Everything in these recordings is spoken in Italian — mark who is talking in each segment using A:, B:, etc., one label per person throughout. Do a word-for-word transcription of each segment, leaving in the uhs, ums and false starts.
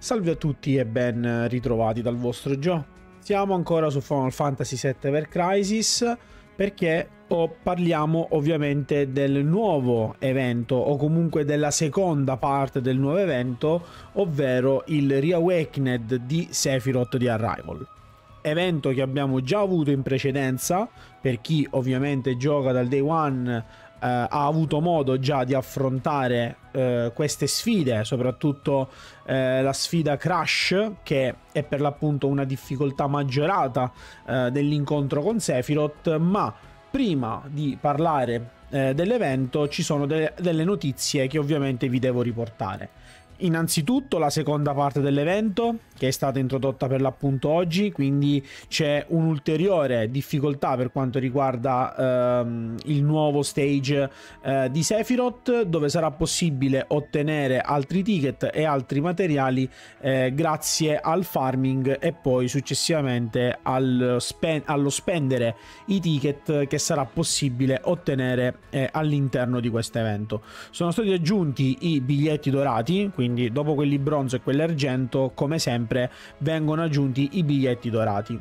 A: Salve a tutti e ben ritrovati dal vostro Gio. Siamo ancora su Final Fantasy sette Ever Crisis perché oh, parliamo ovviamente del nuovo evento o comunque della seconda parte del nuovo evento, ovvero il Reawakened di Sephiroth di Arrival. Evento che abbiamo già avuto in precedenza, per chi ovviamente gioca dal day one Uh, ha avuto modo già di affrontare uh, queste sfide, soprattutto uh, la sfida Crash, che è per l'appunto una difficoltà maggiorata uh, dell'incontro con Sephiroth. Ma prima di parlare uh, dell'evento ci sono de delle notizie che ovviamente vi devo riportare. Innanzitutto la seconda parte dell'evento, che è stata introdotta per l'appunto oggi, quindi c'è un'ulteriore difficoltà per quanto riguarda ehm, il nuovo stage eh, di Sephiroth, dove sarà possibile ottenere altri ticket e altri materiali eh, grazie al farming e poi successivamente al spen allo spendere i ticket che sarà possibile ottenere eh, all'interno di questo evento. Sono stati aggiunti i biglietti dorati, quindi Quindi dopo quelli bronzo e quelli argento, come sempre, vengono aggiunti i biglietti dorati.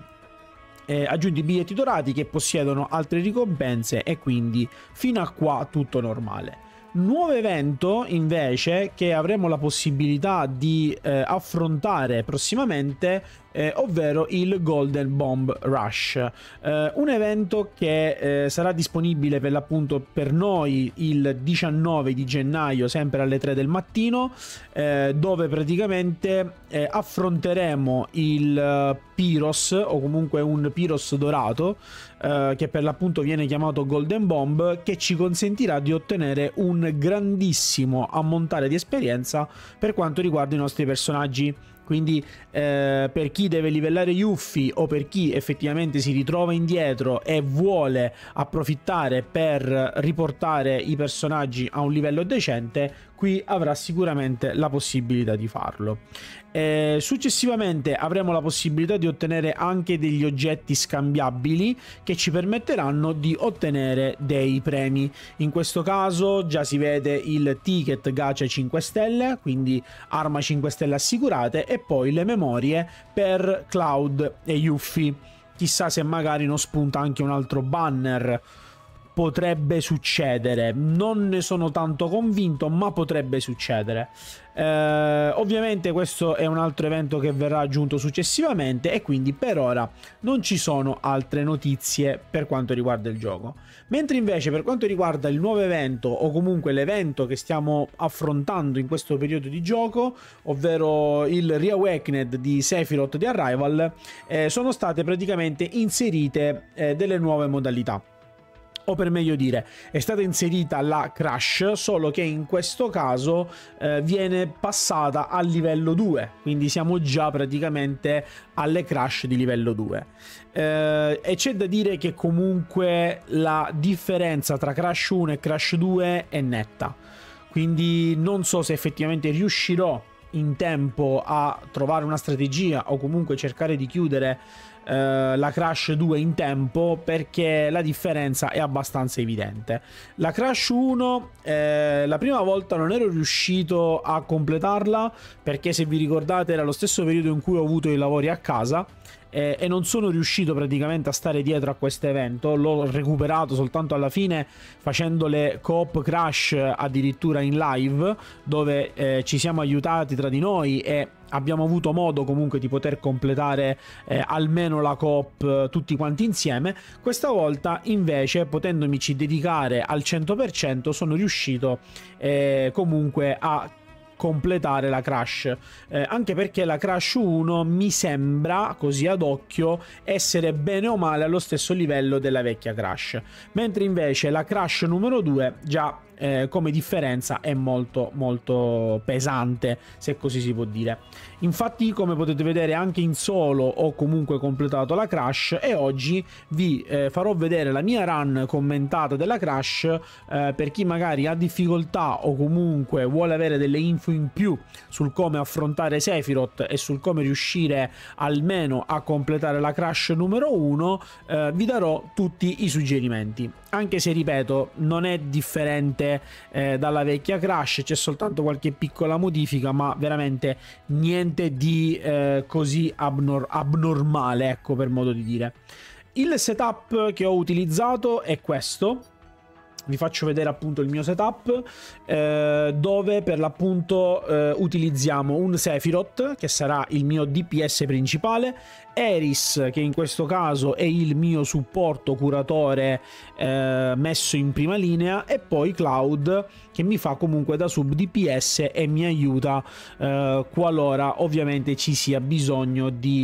A: Eh, aggiunti i biglietti dorati che possiedono altre ricompense e quindi fino a qua tutto normale. Nuovo evento invece che avremo la possibilità di eh, affrontare prossimamente, eh, ovvero il Golden Bomb Rush, eh, un evento che eh, sarà disponibile per l'appunto per noi il diciannove di gennaio, sempre alle tre del mattino, eh, dove praticamente eh, affronteremo il uh, Pyros, o comunque un Pyros dorato, eh, che per l'appunto viene chiamato Golden Bomb, che ci consentirà di ottenere un grandissimo ammontare di esperienza per quanto riguarda i nostri personaggi. Quindi eh, per chi deve livellare Yuffie o per chi effettivamente si ritrova indietro e vuole approfittare per riportare i personaggi a un livello decente, qui avrà sicuramente la possibilità di farlo. Eh, successivamente avremo la possibilità di ottenere anche degli oggetti scambiabili che ci permetteranno di ottenere dei premi. In questo caso già si vede il ticket gacha cinque stelle, quindi arma cinque stelle assicurate, e poi le memorie per Cloud e Yuffie. Chissà se magari non spunta anche un altro banner. Potrebbe succedere, non ne sono tanto convinto, ma potrebbe succedere. Eh, ovviamente questo è un altro evento che verrà aggiunto successivamente e quindi per ora non ci sono altre notizie per quanto riguarda il gioco. Mentre invece per quanto riguarda il nuovo evento, o comunque l'evento che stiamo affrontando in questo periodo di gioco, ovvero il Reawakened di Sephiroth di Arrival, eh, sono state praticamente inserite eh, delle nuove modalità. O per meglio dire, è stata inserita la Crash, solo che in questo caso eh, viene passata al livello due, quindi siamo già praticamente alle Crash di livello due. Eh, e c'è da dire che comunque la differenza tra Crash uno e Crash due è netta, quindi non so se effettivamente riuscirò in tempo a trovare una strategia o comunque cercare di chiudere Uh, la Crash due in tempo, perché la differenza è abbastanza evidente. La Crash uno eh, la prima volta non ero riuscito a completarla perché, se vi ricordate, era lo stesso periodo in cui ho avuto i lavori a casa eh, e non sono riuscito praticamente a stare dietro a questo evento. L'ho recuperato soltanto alla fine facendo le co-op Crash addirittura in live, dove eh, ci siamo aiutati tra di noi e abbiamo avuto modo comunque di poter completare eh, almeno la coop eh, tutti quanti insieme. Questa volta invece, potendomici dedicare al cento per cento, sono riuscito eh, comunque a completare la Crash, eh, anche perché la Crash uno mi sembra, così ad occhio, essere bene o male allo stesso livello della vecchia Crash, mentre invece la Crash numero due già eh, come differenza è molto molto pesante, se così si può dire. Infatti, come potete vedere, anche in solo ho comunque completato la Crash e oggi vi eh, farò vedere la mia run commentata della Crash, eh, per chi magari ha difficoltà o comunque vuole avere delle info in più sul come affrontare Sephiroth e sul come riuscire almeno a completare la Crash numero uno. Eh, vi darò tutti i suggerimenti. anche se ripeto non è differente eh, dalla vecchia Crush, c'è soltanto qualche piccola modifica, ma veramente niente di eh, così abnor- abnormale, ecco, per modo di dire. Il setup che ho utilizzato è questo. Vi faccio vedere appunto il mio setup, eh, dove per l'appunto eh, utilizziamo un Sephiroth, che sarà il mio D P S principale, Eris, che in questo caso è il mio supporto curatore eh, messo in prima linea, e poi Cloud, che mi fa comunque da sub D P S e mi aiuta eh, qualora ovviamente ci sia bisogno di,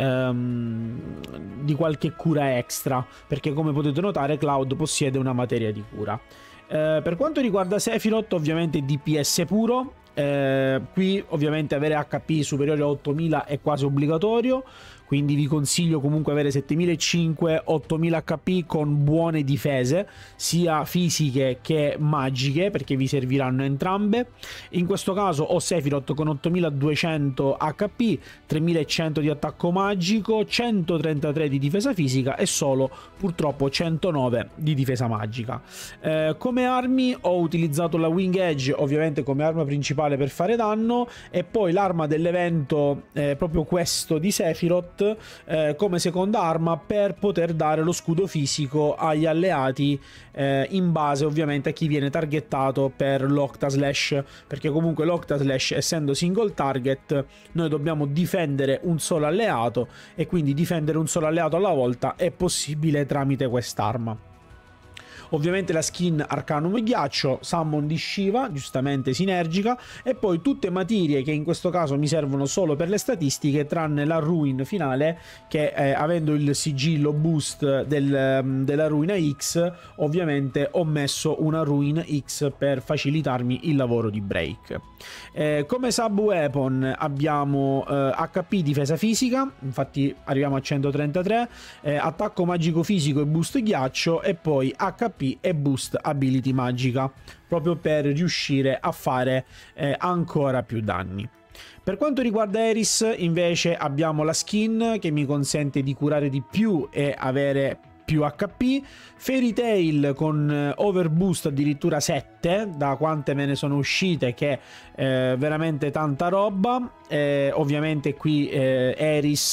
A: ehm, di qualche cura extra, perché come potete notare Cloud possiede una materia di cura. Eh, per quanto riguarda Sephiroth, ovviamente D P S puro. Eh, qui ovviamente avere H P superiore a ottomila è quasi obbligatorio, quindi vi consiglio comunque avere settemilacinquecento ottomila H P con buone difese sia fisiche che magiche, perché vi serviranno entrambe. In questo caso ho Sephiroth con ottomiladuecento H P, tremilacento di attacco magico, centotrentatré di difesa fisica e solo purtroppo centonove di difesa magica. Eh, come armi ho utilizzato la Wing Edge ovviamente come arma principale per fare danno, e poi l'arma dell'evento, eh, proprio questo di Sephiroth, eh, come seconda arma per poter dare lo scudo fisico agli alleati, eh, in base ovviamente a chi viene targettato per l'Octaslash, perché comunque l'Octaslash, essendo single target, noi dobbiamo difendere un solo alleato, e quindi difendere un solo alleato alla volta è possibile tramite quest'arma. Ovviamente la skin Arcanum Ghiaccio, Summon di Shiva, giustamente sinergica, e poi tutte materie che in questo caso mi servono solo per le statistiche, tranne la Ruin finale, che eh, avendo il sigillo boost del, della Ruina X, ovviamente ho messo una Ruin X per facilitarmi il lavoro di break. Eh, come sub weapon abbiamo eh, H P difesa fisica, infatti arriviamo a centotrentatré, eh, attacco magico fisico e boost ghiaccio, e poi H P e boost ability magica, proprio per riuscire a fare eh, ancora più danni. Per quanto riguarda Eris invece abbiamo la skin che mi consente di curare di più e avere più H P, Fairy Tail con overboost addirittura sette, da quante me ne sono uscite, che è eh, veramente tanta roba. Eh, ovviamente qui eh, Eris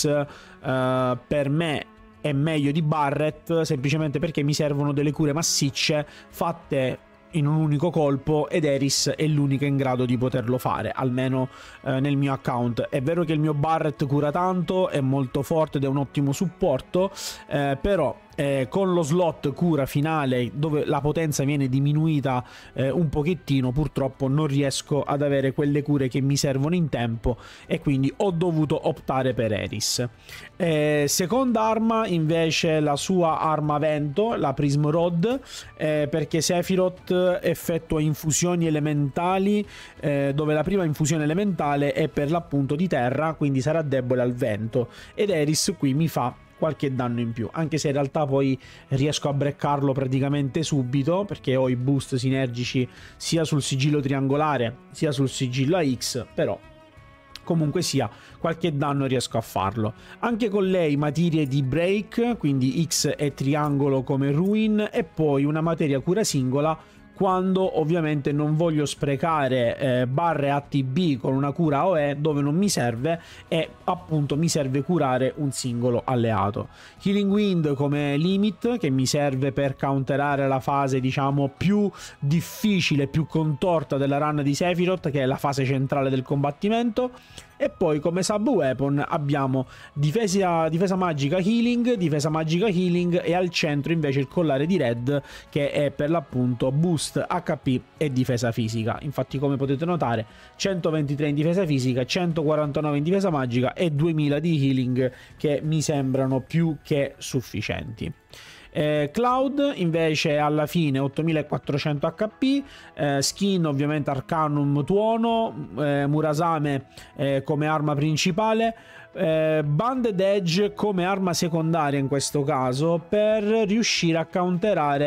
A: eh, per me è meglio di Barret, semplicemente perché mi servono delle cure massicce fatte in un unico colpo, ed Eris è l'unica in grado di poterlo fare, almeno eh, nel mio account. È vero che il mio Barret cura tanto, è molto forte ed è un ottimo supporto, eh, però Eh, con lo slot cura finale, dove la potenza viene diminuita eh, un pochettino, purtroppo non riesco ad avere quelle cure che mi servono in tempo, e quindi ho dovuto optare per Eris. Eh, seconda arma invece la sua arma vento, la Prism Rod, eh, perché Sephiroth effettua infusioni elementali, eh, dove la prima infusione elementale è per l'appunto di terra, quindi sarà debole al vento, ed Eris qui mi fa qualche danno in più, anche se in realtà poi riesco a breccarlo praticamente subito, perché ho i boost sinergici sia sul sigillo triangolare sia sul sigillo a X, però comunque sia qualche danno riesco a farlo. Anche con lei materie di break, quindi X e triangolo come Ruin, e poi una materia cura singola quando ovviamente non voglio sprecare eh, barre A T B con una cura A O E dove non mi serve, e appunto mi serve curare un singolo alleato. Healing Wind come limit, che mi serve per counterare la fase diciamo più difficile, più contorta della run di Sephiroth, che è la fase centrale del combattimento. E poi come sub weapon abbiamo difesa, difesa magica healing, difesa magica healing, e al centro invece il collare di Red, che è per l'appunto boost H P e difesa fisica. Infatti, come potete notare, centoventitré in difesa fisica, centoquarantanove in difesa magica e duemila di healing, che mi sembrano più che sufficienti. Eh, Cloud invece alla fine ottomilaquattrocento H P, eh, skin ovviamente Arcanum Tuono, eh, Murasame eh, come arma principale, eh, Banded Edge come arma secondaria in questo caso, per riuscire a counterare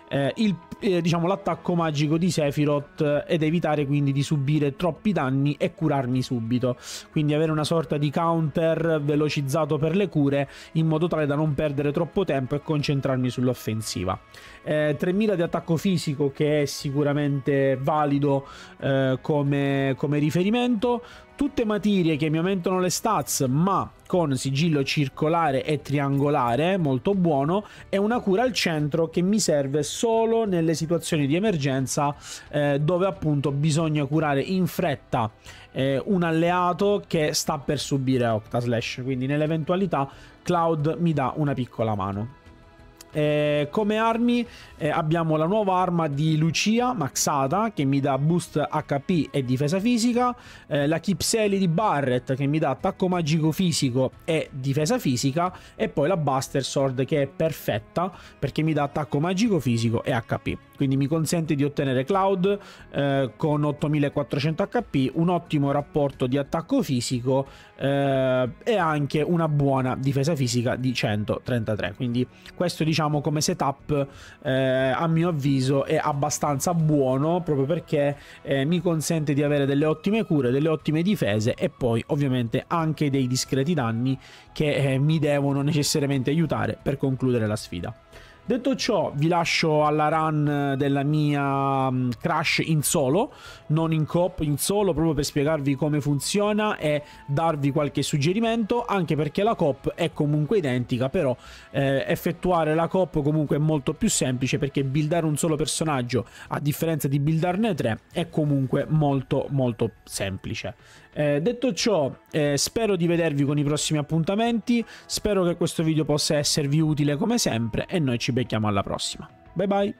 A: eh, il, eh, diciamo, l'attacco magico di Sephiroth ed evitare quindi di subire troppi danni e curarmi subito, quindi avere una sorta di counter velocizzato per le cure in modo tale da non perdere troppo tempo e concentrarmi sull'offensiva. eh, tremila di attacco fisico, che è sicuramente valido eh, come, come riferimento. Tutte materie che mi aumentano le stats, ma con sigillo circolare e triangolare, molto buono, e una cura al centro che mi serve solo nelle situazioni di emergenza, eh, dove appunto bisogna curare in fretta eh, un alleato che sta per subire Octaslash, quindi nell'eventualità Cloud mi dà una piccola mano. Eh, come armi eh, abbiamo la nuova arma di Lucia maxata, che mi dà boost H P e difesa fisica, eh, la Kypseli di Barret, che mi dà attacco magico fisico e difesa fisica, e poi la Buster Sword, che è perfetta perché mi dà attacco magico fisico e H P, quindi mi consente di ottenere Cloud eh, con ottomilaquattrocento H P, un ottimo rapporto di attacco fisico eh, e anche una buona difesa fisica di centotrentatré, quindi questo, diciamo, come setup eh, a mio avviso è abbastanza buono, proprio perché eh, mi consente di avere delle ottime cure, delle ottime difese e poi ovviamente anche dei discreti danni che eh, mi devono necessariamente aiutare per concludere la sfida. Detto ciò, vi lascio alla run della mia Crash in solo, non in coop, in solo, proprio per spiegarvi come funziona e darvi qualche suggerimento, anche perché la coop è comunque identica, però eh, effettuare la coop comunque è molto più semplice, perché buildare un solo personaggio, a differenza di buildarne tre, è comunque molto molto semplice. Eh, detto ciò, eh, spero di vedervi con i prossimi appuntamenti, spero che questo video possa esservi utile come sempre e noi ci becchiamo alla prossima. Bye bye!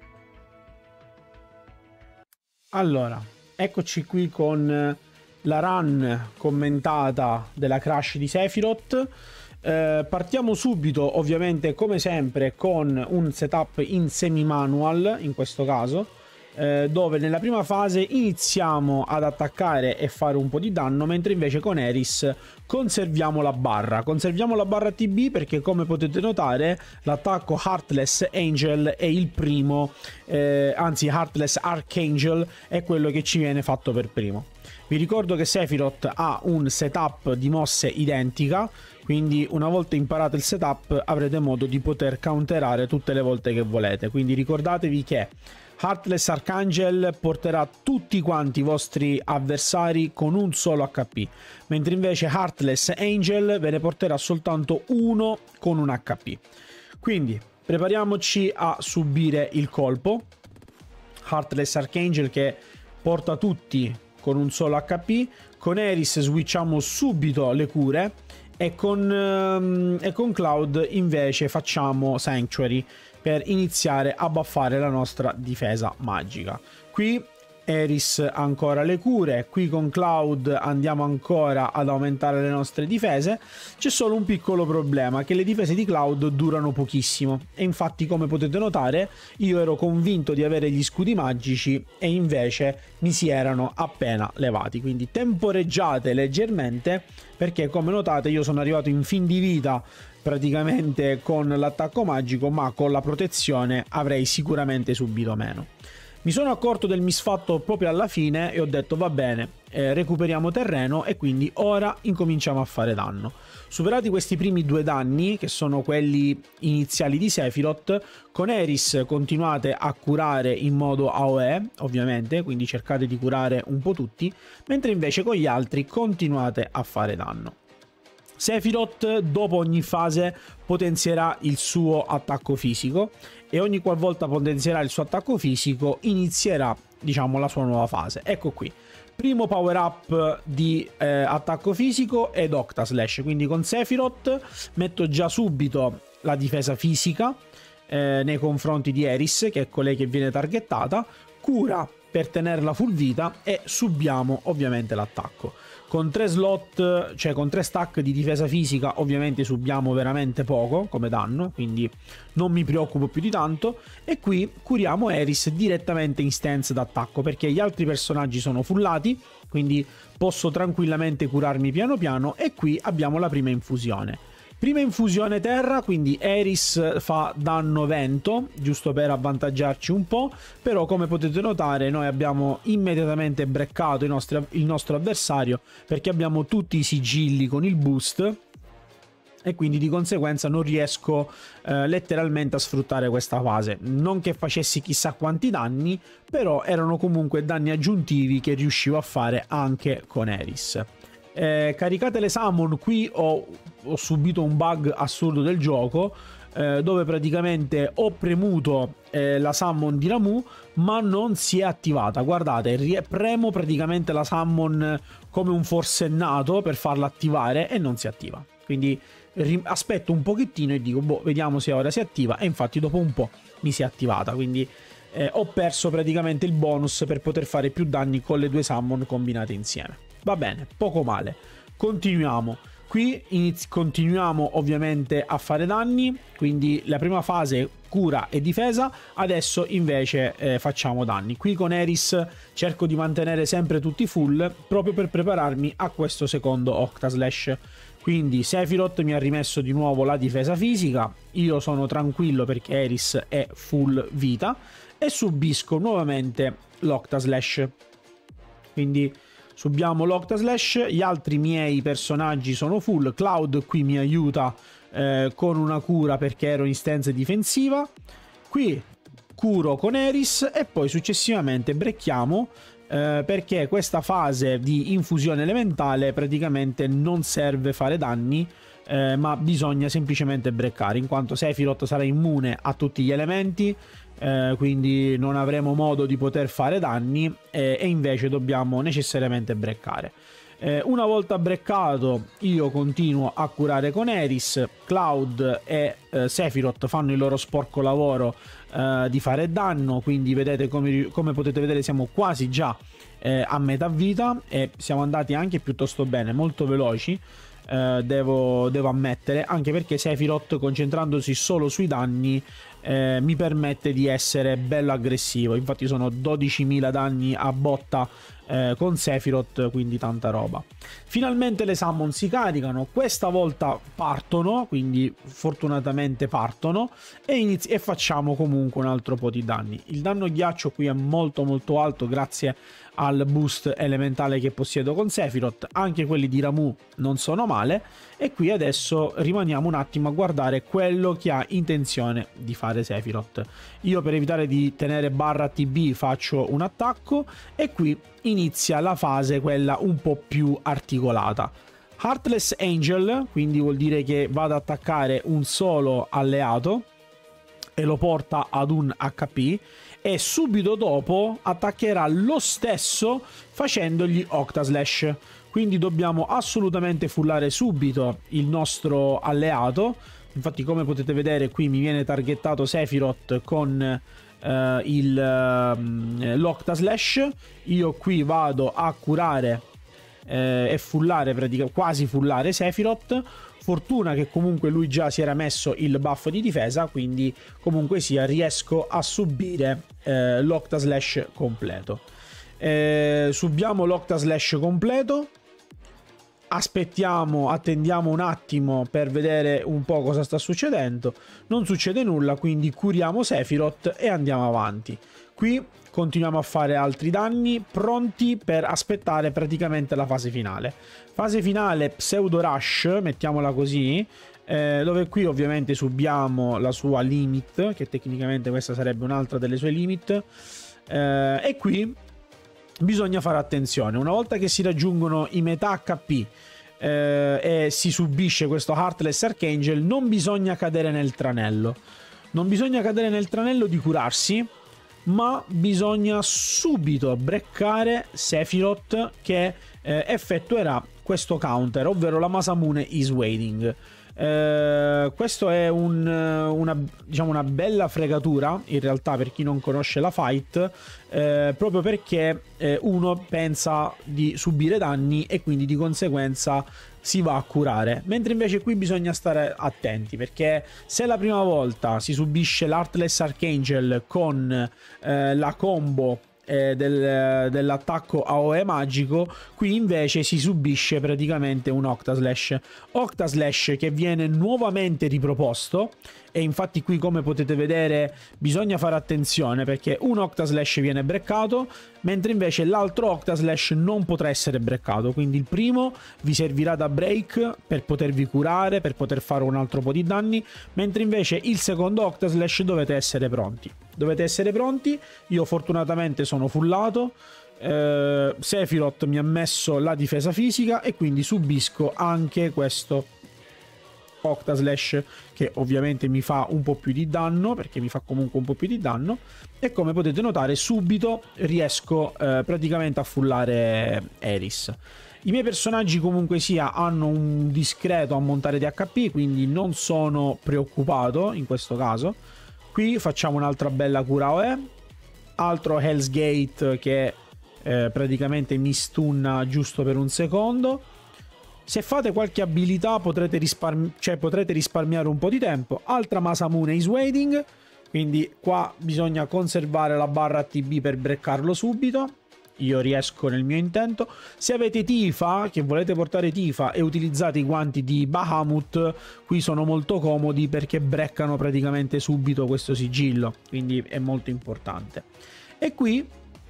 A: Allora, eccoci qui con la run commentata della Crash di Sephiroth. Eh, partiamo subito, ovviamente come sempre, con un setup in semi-manual, in questo caso, eh, dove nella prima fase iniziamo ad attaccare e fare un po' di danno, mentre invece con Aeris conserviamo la barra. Conserviamo la barra T B perché, come potete notare, l'attacco Heartless Angel è il primo, eh, anzi Heartless Archangel è quello che ci viene fatto per primo. Vi ricordo che Sephiroth ha un setup di mosse identica, quindi una volta imparato il setup avrete modo di poter counterare tutte le volte che volete. Quindi ricordatevi che Heartless Archangel porterà tutti quanti i vostri avversari con un solo H P, mentre invece Heartless Angel ve ne porterà soltanto uno con un H P. Quindi prepariamoci a subire il colpo. Heartless Archangel che porta tutti con un solo H P, con Aeris switchiamo subito le cure e con, um, e con Cloud invece facciamo Sanctuary per iniziare a buffare la nostra difesa magica. Qui Aeris ha ancora le cure, qui con Cloud andiamo ancora ad aumentare le nostre difese. C'è solo un piccolo problema, che le difese di Cloud durano pochissimo e infatti, come potete notare, io ero convinto di avere gli scudi magici e invece mi si erano appena levati, quindi temporeggiate leggermente, perché come notate io sono arrivato in fin di vita praticamente con l'attacco magico, ma con la protezione avrei sicuramente subito meno. Mi sono accorto del misfatto proprio alla fine e ho detto va bene, eh, recuperiamo terreno e quindi ora incominciamo a fare danno. Superati questi primi due danni, che sono quelli iniziali di Sephiroth, con Aeris continuate a curare in modo A O E, ovviamente, quindi cercate di curare un po' tutti, mentre invece con gli altri continuate a fare danno. Sephiroth dopo ogni fase potenzierà il suo attacco fisico e ogni qualvolta potenzierà il suo attacco fisico inizierà, diciamo, la sua nuova fase. Ecco qui, primo power up di eh, attacco fisico ed Octaslash, quindi con Sephiroth metto già subito la difesa fisica eh, nei confronti di Aeris, che è colei che viene targettata, cura per tenerla full vita e subiamo ovviamente l'attacco. Con tre slot, cioè con tre stack di difesa fisica, ovviamente subiamo veramente poco come danno, quindi non mi preoccupo più di tanto. E qui curiamo Aeris direttamente in stance d'attacco, perché gli altri personaggi sono fullati, quindi posso tranquillamente curarmi piano piano. E qui abbiamo la prima infusione. Prima infusione terra, quindi Eris fa danno vento, giusto per avvantaggiarci un po', però come potete notare noi abbiamo immediatamente breccato i nostri, il nostro avversario perché abbiamo tutti i sigilli con il boost e quindi di conseguenza non riesco eh, letteralmente a sfruttare questa fase. Non che facessi chissà quanti danni, però erano comunque danni aggiuntivi che riuscivo a fare anche con Eris. Eh, caricate le summon, qui ho, ho subito un bug assurdo del gioco eh, dove praticamente ho premuto eh, la summon di Ramuh ma non si è attivata. Guardate, premo praticamente la summon come un forsennato per farla attivare e non si attiva, quindi aspetto un pochettino e dico boh, vediamo se ora si attiva, e infatti dopo un po' mi si è attivata, quindi eh, ho perso praticamente il bonus per poter fare più danni con le due summon combinate insieme. Va bene, poco male. Continuiamo. Qui inizi- continuiamo ovviamente a fare danni, quindi la prima fase cura e difesa, adesso invece eh, facciamo danni. Qui con Eris cerco di mantenere sempre tutti full proprio per prepararmi a questo secondo Octaslash. Quindi Sephiroth mi ha rimesso di nuovo la difesa fisica, io sono tranquillo perché Eris è full vita e subisco nuovamente l'Octaslash. Quindi subiamo l'Octaslash, gli altri miei personaggi sono full, Cloud qui mi aiuta eh, con una cura perché ero in stance difensiva, qui curo con Eris e poi successivamente brecchiamo eh, perché questa fase di infusione elementale praticamente non serve fare danni eh, ma bisogna semplicemente breccare, in quanto Sephiroth sarà immune a tutti gli elementi. Eh, quindi non avremo modo di poter fare danni eh, e invece dobbiamo necessariamente breccare. Eh, una volta breccato io continuo a curare con Eris, Cloud e eh, Sephiroth fanno il loro sporco lavoro eh, di fare danno, quindi vedete come, come potete vedere siamo quasi già eh, a metà vita e siamo andati anche piuttosto bene, molto veloci. Uh, devo, devo ammettere, anche perché Sephiroth concentrandosi solo sui danni eh, mi permette di essere bello aggressivo, infatti sono dodicimila danni a botta eh, con Sephiroth, quindi tanta roba. Finalmente le summon si caricano, questa volta partono, quindi fortunatamente partono e, inizi- e facciamo comunque un altro po' di danni. Il danno ghiaccio qui è molto molto alto grazie al boost elementale che possiedo con Sephiroth, anche quelli di Ramuh non sono male e qui adesso rimaniamo un attimo a guardare quello che ha intenzione di fare Sephiroth. Io per evitare di tenere barra T B faccio un attacco e qui inizia la fase quella un po' più articolata. Heartless Angel, quindi vuol dire che va ad attaccare un solo alleato e lo porta ad un H P e subito dopo attaccherà lo stesso facendogli Octaslash, quindi dobbiamo assolutamente fullare subito il nostro alleato. Infatti come potete vedere qui mi viene targettato Sephiroth con uh, il uh, l'Octaslash, io qui vado a curare eh, e fullare praticamente quasi fullare Sephiroth. Fortuna che comunque lui già si era messo il buff di difesa, quindi comunque sia riesco a subire eh, l'Octaslash completo. Eh, subiamo l'Octaslash completo, aspettiamo, attendiamo un attimo per vedere un po' cosa sta succedendo. Non succede nulla, quindi curiamo Sephiroth e andiamo avanti. Qui continuiamo a fare altri danni, pronti per aspettare praticamente la fase finale. Fase finale pseudo rush, mettiamola così, eh, dove qui ovviamente subiamo la sua limit, che tecnicamente questa sarebbe un'altra delle sue limit, eh, e qui bisogna fare attenzione. Una volta che si raggiungono i metà H P eh, e si subisce questo Heartless Archangel, non bisogna cadere nel tranello. Non bisogna cadere nel tranello di curarsi, ma bisogna subito breccare Sephiroth che eh, effettuerà questo counter, ovvero la Masamune is waiting. Eh, questo è un, una, diciamo una bella fregatura in realtà per chi non conosce la fight, eh, proprio perché eh, uno pensa di subire danni e quindi di conseguenza si va a curare, mentre invece qui bisogna stare attenti, perché se la prima volta si subisce l'Heartless Archangel con eh, la combo eh, del, dell'attacco A O E magico. Qui invece si subisce praticamente un Octaslash. Octaslash che viene nuovamente riproposto, e infatti qui, come potete vedere, bisogna fare attenzione perché un Octaslash viene breccato, mentre invece l'altro Octaslash non potrà essere breccato. Quindi il primo vi servirà da break per potervi curare, per poter fare un altro po' di danni, mentre invece il secondo Octaslash dovete essere pronti. Dovete essere pronti. Io fortunatamente sono fullato. eh, Sephiroth mi ha messo la difesa fisica e quindi subisco anche questo Octaslash, che ovviamente mi fa un po' più di danno, perché mi fa comunque un po' più di danno, e come potete notare subito riesco eh, praticamente a fullare Aeris. I miei personaggi comunque sia hanno un discreto ammontare di H P, quindi non sono preoccupato in questo caso. Qui facciamo un'altra bella cura A O E, altro Hell's Gate che eh, praticamente mi stunna giusto per un secondo. Se fate qualche abilità potrete, risparmi cioè, potrete risparmiare un po' di tempo. Altra Masamune is waiting, quindi qua bisogna conservare la barra T B per breccarlo subito. Io riesco nel mio intento. Se avete Tifa, che volete portare Tifa e utilizzate i guanti di Bahamut, qui sono molto comodi perché breccano praticamente subito questo sigillo, quindi è molto importante. E qui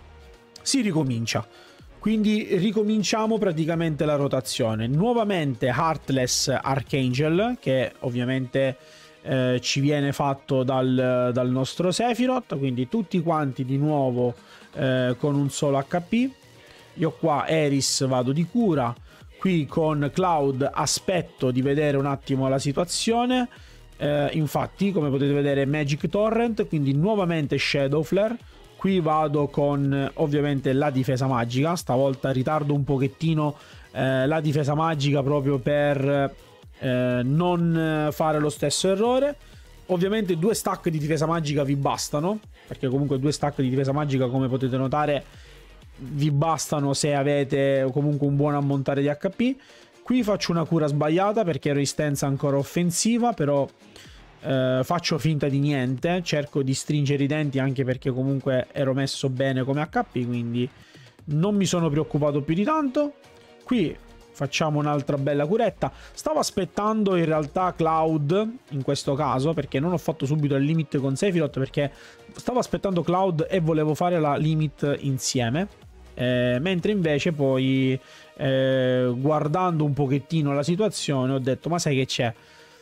A: si ricomincia. Quindi ricominciamo praticamente la rotazione. Nuovamente Heartless Archangel, che ovviamente eh, ci viene fatto dal, dal nostro Sephiroth. Quindi tutti quanti di nuovo eh, con un solo H P. Io qua Aeris vado di cura. Qui con Cloud aspetto di vedere un attimo la situazione. Eh, infatti, come potete vedere, Magic Torrent, quindi nuovamente Shadow Flare. Qui vado con ovviamente la difesa magica, stavolta ritardo un pochettino eh, la difesa magica proprio per eh, non fare lo stesso errore. Ovviamente due stack di difesa magica vi bastano, perché comunque due stack di difesa magica, come potete notare, vi bastano se avete comunque un buon ammontare di H P. Qui faccio una cura sbagliata perché ero in stanza ancora offensiva, però Uh, faccio finta di niente, cerco di stringere i denti anche perché comunque ero messo bene come H P, quindi non mi sono preoccupato più di tanto. Qui facciamo un'altra bella curetta. Stavo aspettando in realtà Cloud in questo caso, perché non ho fatto subito il limit con Sephiroth, perché stavo aspettando Cloud e volevo fare la limit insieme, eh, mentre invece poi eh, guardando un pochettino la situazione ho detto: ma sai che c'è?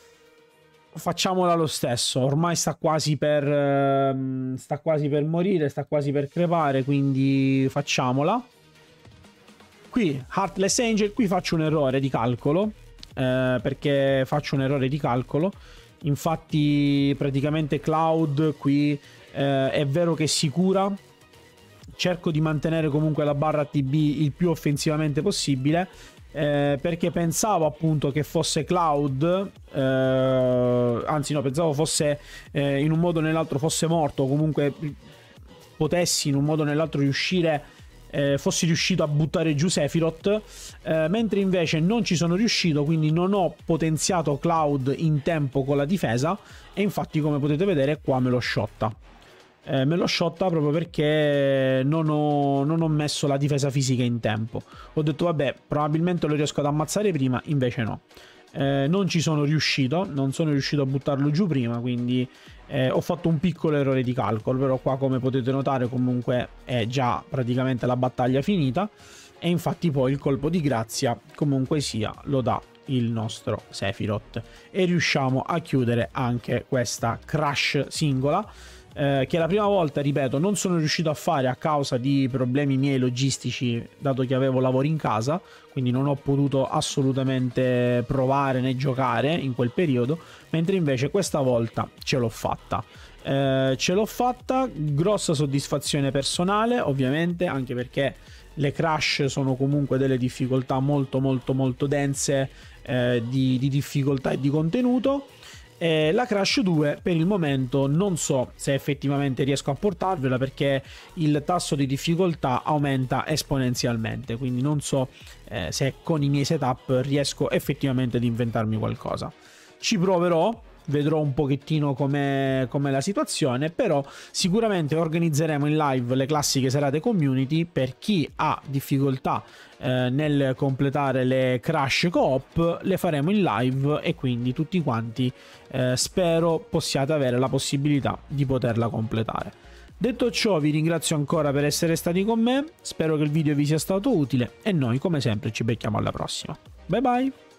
A: Facciamola lo stesso, ormai sta quasi per uh, sta quasi per morire, sta quasi per crepare, quindi facciamola. Qui Heartless Angel, qui faccio un errore di calcolo, eh, perché faccio un errore di calcolo. Infatti praticamente Cloud qui eh, è vero che si cura, cerco di mantenere comunque la barra T B il più offensivamente possibile, Eh, perché pensavo appunto che fosse Cloud, eh, anzi no, pensavo fosse eh, in un modo o nell'altro fosse morto, o comunque potessi in un modo o nell'altro riuscire, eh, fossi riuscito a buttare giù Sephiroth, eh, mentre invece non ci sono riuscito, quindi non ho potenziato Cloud in tempo con la difesa, e infatti come potete vedere qua me l'ho shotta. Eh, me l'ho shotta proprio perché non ho, non ho messo la difesa fisica in tempo. Ho detto vabbè, probabilmente lo riesco ad ammazzare prima, invece no. Eh, non ci sono riuscito, non sono riuscito a buttarlo giù prima, quindi eh, ho fatto un piccolo errore di calcolo, però qua come potete notare comunque è già praticamente la battaglia finita, e infatti poi il colpo di grazia comunque sia lo dà il nostro Sephiroth, e riusciamo a chiudere anche questa crash singola, Eh, che la prima volta, ripeto, non sono riuscito a fare a causa di problemi miei logistici, dato che avevo lavori in casa, quindi non ho potuto assolutamente provare né giocare in quel periodo, mentre invece questa volta ce l'ho fatta. Eh, ce l'ho fatta, grossa soddisfazione personale ovviamente, anche perché le crash sono comunque delle difficoltà molto molto molto dense, eh, di, di difficoltà e di contenuto. Eh, la Crash due per il momento non so se effettivamente riesco a portarvela, perché il tasso di difficoltà aumenta esponenzialmente, quindi non so eh, se con i miei setup riesco effettivamente ad inventarmi qualcosa. Ci proverò, vedrò un pochettino com'è, com'è la situazione, però sicuramente organizzeremo in live le classiche serate community. Per chi ha difficoltà eh, nel completare le crash co-op, le faremo in live e quindi tutti quanti eh, spero possiate avere la possibilità di poterla completare. Detto ciò, vi ringrazio ancora per essere stati con me, spero che il video vi sia stato utile e noi come sempre ci becchiamo alla prossima. Bye bye!